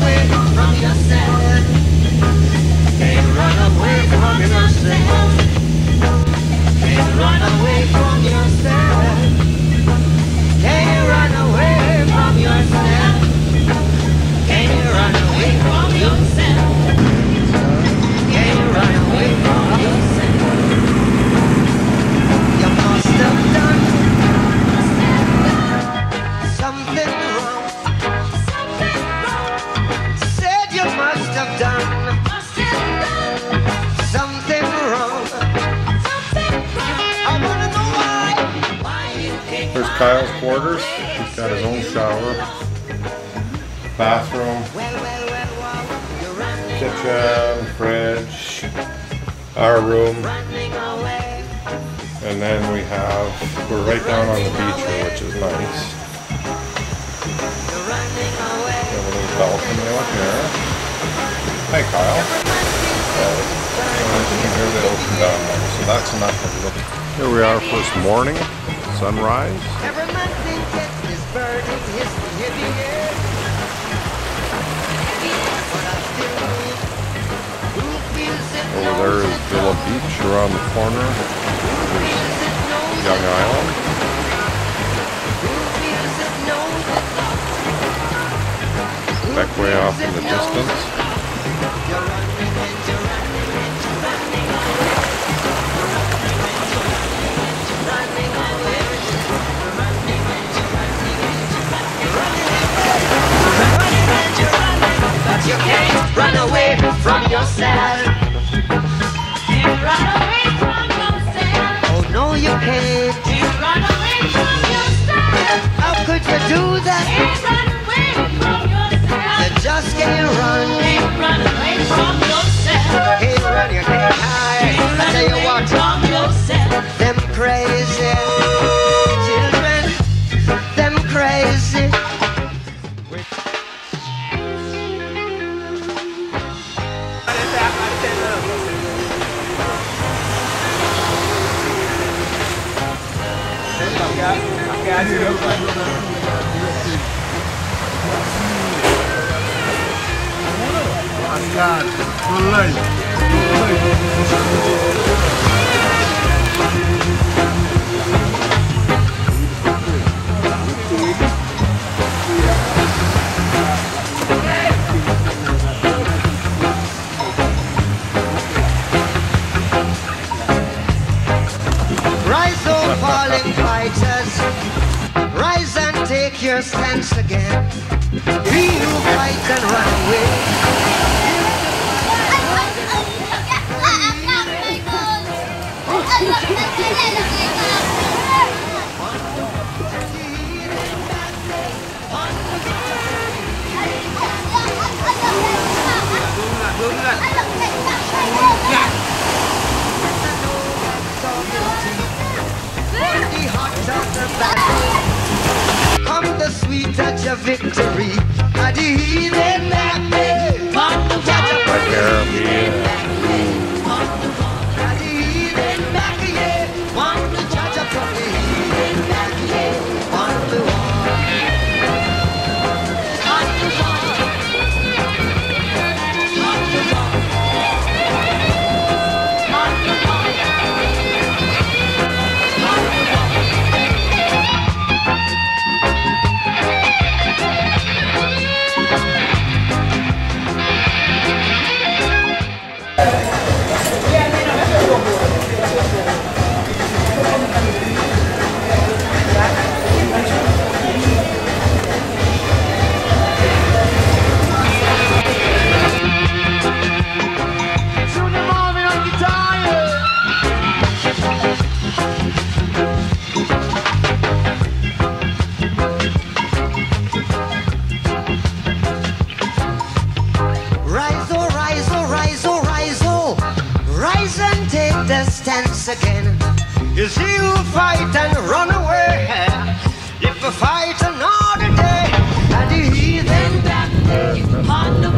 away from yourself. Can't run away from yourself. Can't run away from yourself. Can't run away from yourself. Can't run away from yourself. Can't run away from yourself. You must have done something wrong. Said you must have done something wrong. I wanna know why you can't. There's Kyle's quarters. He's got his own shower, bathroom, kitchen, fridge, our room, and then we're right down on the beach here, which is nice. We have a little balcony out here. Hey Kyle. So that's enough of look. Here we are, first morning, sunrise. Over there is Villa Beach around the corner. There's Young Island. Back way off in the distance. But you can't run away from yourself. Can't run away from yourself. Oh no, you can't. Can't run away from yourself. How could you do that? Can't run away from yourself. You just can't run. Can't run away from yourself. Can't run, you can't hide. I tell you what, from yourself. Them crazy children, them crazy. Rise, oh falling fighters, rise and take your stance again. Be you fight and run away. Come the sweet touch of victory. I did heathen back there. Right there, Stance again. Is he who fight and run away? If we fight another day, and the heathen back on the